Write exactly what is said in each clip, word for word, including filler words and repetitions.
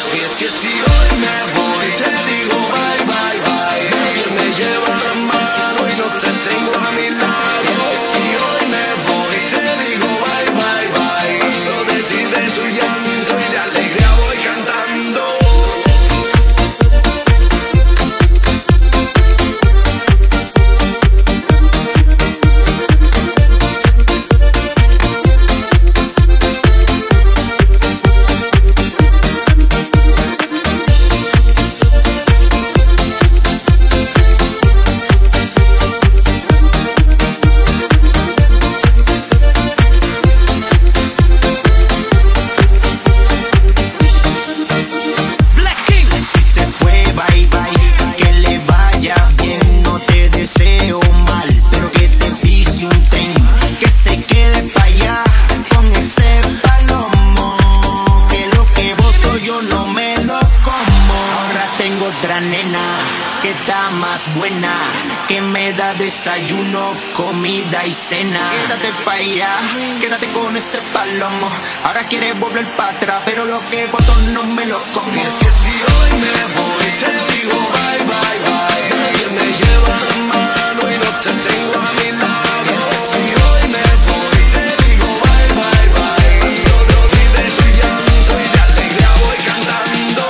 Y es que si hoy me voy, te digo bye, bye, bye. Nadie me lleva la mano y no te tengo a mi lado. Y es que si hoy me voy, te digo bye, bye, bye. Paso de ti, de tu llanto y de alegría voy cantando. Otra nena que está más buena, que me da desayuno, comida y cena. Quédate pa' allá, quédate con ese palomo. Ahora quieres volver pa' atrás, pero lo que voto no me lo como. Y es que si hoy me voy, te digo bye, bye, bye. Nadie me lleva la mano y no te tengo a mi lado. Y es que si hoy me voy, te digo bye, bye, bye. Paso de ti, de tu llanto y de alegría voy cantando.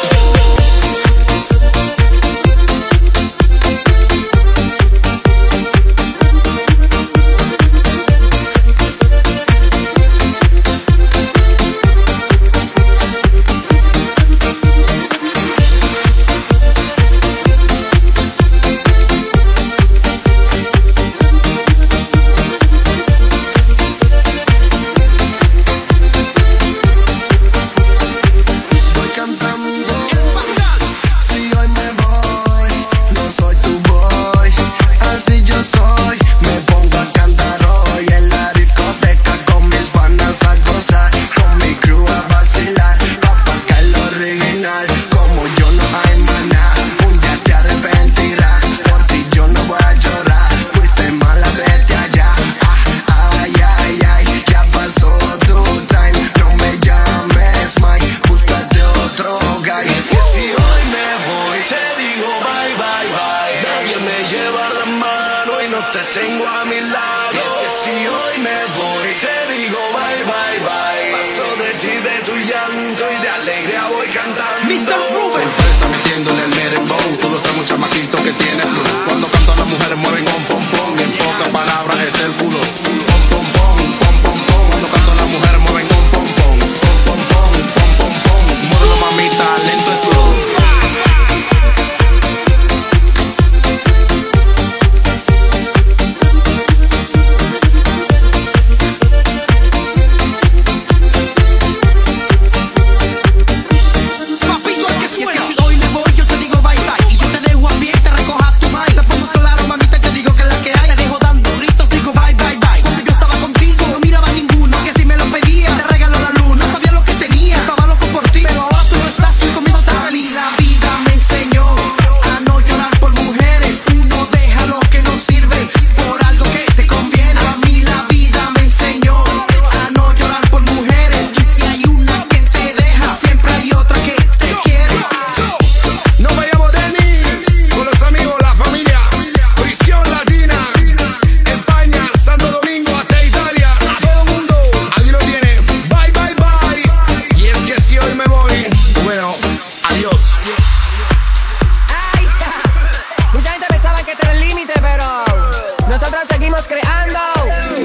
Te tengo a mi lado. Y es que si hoy me voy, te digo bye, bye, bye. Paso de ti, de tu llanto y de alegría voy cantando. mister Rubén Sorpresa metiéndole el merenbow. Todos somos chamaquitos que tienen flow.